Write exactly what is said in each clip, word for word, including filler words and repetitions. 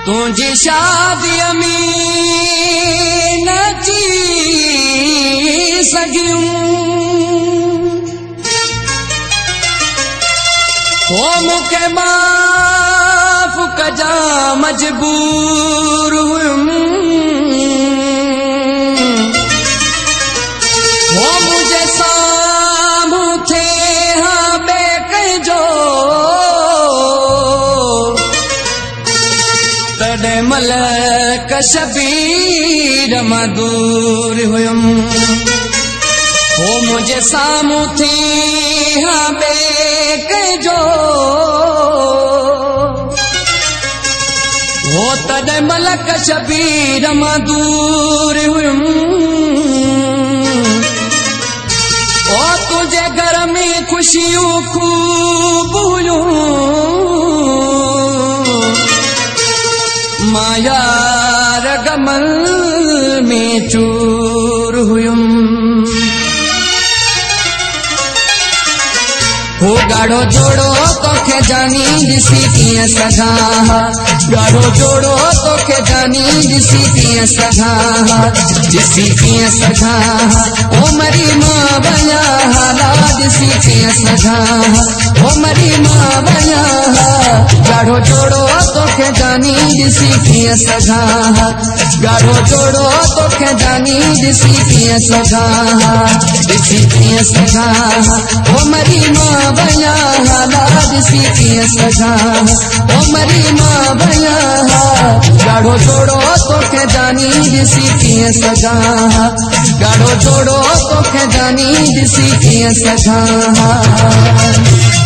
तुझी शादी में नची सगियूं ओ मुखे माफ कजा मजबूर हुयुमि ओ मुझे साम्हूं थे हाँ बे कजो तॾहिं मलक शबीर मां दूर हुयुमि ओ मुझे साम्हूं थी हाँ बे कजो वो तॾहिं मलक शबीर मां दूर हुयुमि ओ तुझे घर में खुशियूं खूब हुयूं मां यार गमल में चूर हुयुमि हो गाढ़ो जोड़ो तोखे जानी ॾिसी कीअं सघां गाढ़ो जोड़ो तोखे जानी ॾिसी कीअं सघां ॾिसी कीअं सघां ओ मरी मां वञा हाला ॾिसी कीअं सघां ओ मरी मां वञा गाढ़ो जोड़ो तोखे जानी ॾिसी कीअं सघां गाढ़ो जोड़ो तोखे जानी ॾिसी कीअं सघां ॾिसी कीअं सघां ओ मरी मां वञा हाला ॾिसी कीअं सघां ओ मरी मां वञा गाढ़ो जोड़ो तोखे जानी ॾिसी कीअं सघां गाढ़ो जोड़ो तोखे जानी ॾिसी कीअं सघां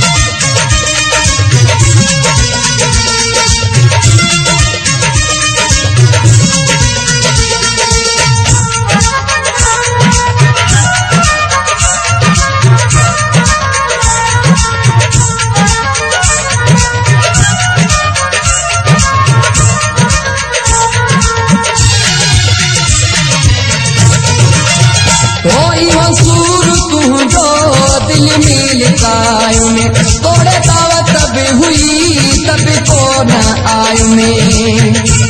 में तोड़े दावत तब हुई तब को न आयु में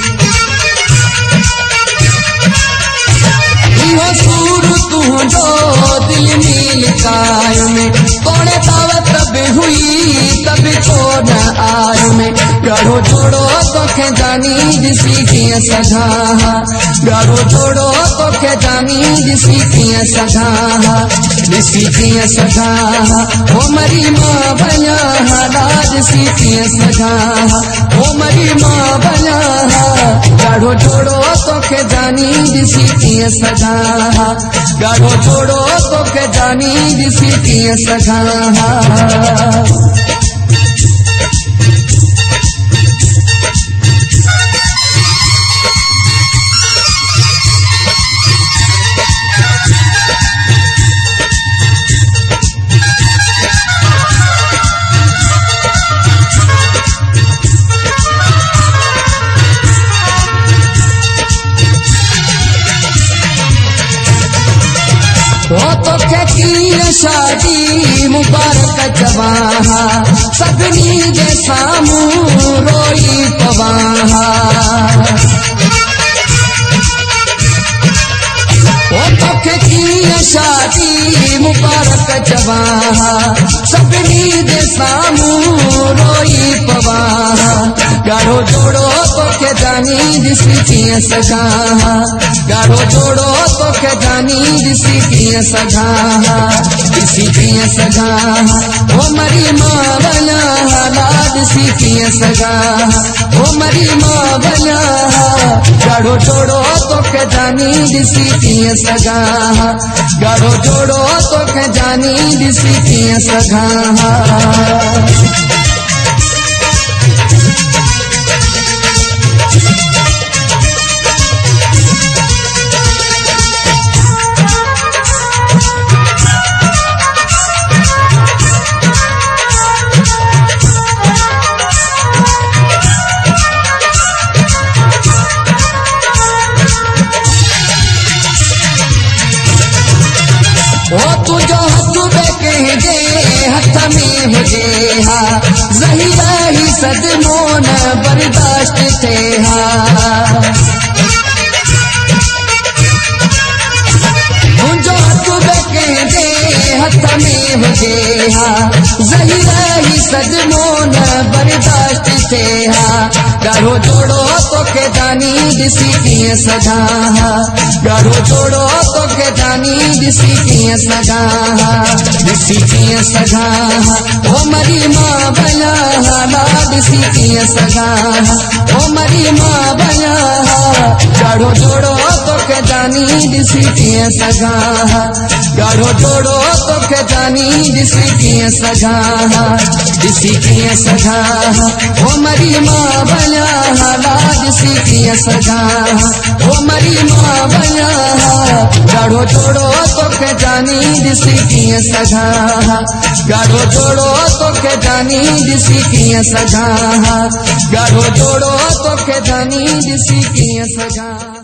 इहो सूर तुझो दिल मिल कायु में तोड़े दावत तब हुई तब को न आयु में गाढ़ो जोड़ो तोखे जानी ॾिसी कीअं सघां गाढ़ो जोड़ो तोखे जानी ॾिसी कीअं सघां ॾिसी कीअं सघां ओ मरी मां वञा हाला ॾिसी कीअं सघां ओ मरी मां वञा गाढ़ो जोड़ो तोखे जानी ॾिसी कीअं सघां गाढ़ो जोड़ो तोखे जानी ॾिसी कीअं सघां ओ तोखे कीअं शादी मुबारक चवां सभिनी जे साम्हूं रोई पवां ओ तोखे कीअं शादी मुबारक चवां सभिनी जे साम्हूं रोई पवां गाढ़ो जोड़ो तोखे जानी ॾिसी कीअं सघां गाढ़ो जोड़ो तोखे जानी ॾिसी कीअं सघां ॾिसी कीअं सघां ओ मरी मां वञा हाला ॾिसी कीअं सघां ओ मरी मां वञा गाढ़ो जोड़ो तोखे जानी ॾिसी कीअं सघां गाढ़ो जोड़ो तोखे जानी ॾिसी कीअं सघां ओ तुझो हथ बे कंहिंजे हथ में हुजे हा ज़हीरा ही सदमो न बर्दाश्त थे हा सदमो न बर्दाश्त थे हा गारो जोड़ो तोखे जानी ॾिसी कीअं सघां हा गारो जोड़ो तोखे जानी ॾिसी कीअं सघां हा ॾिसी कीअं सघां हा ओ मरी मां बया हा ॾिसी कीअं सघां हा ओ मरी मां बया हा गारो जोड़ो तोखे जानी ॾिसी कीअं सघां हा गारो जोड़ो तोखे जानी ॾिसी कीअं सघां हा ॾिसी कीअं सघां हा ओ मरी मां बया हा ॾिसी कीअं सघां हा ओ मरी मां बया हा गारो जोड़ो तोखे जानी ॾिसी कीअं सघां हा गारो जोड़ो तोखे जानी ॾिसी कीअं सघां हा गारो जोड़ो तोखे जानी ॾिसी कीअं सघां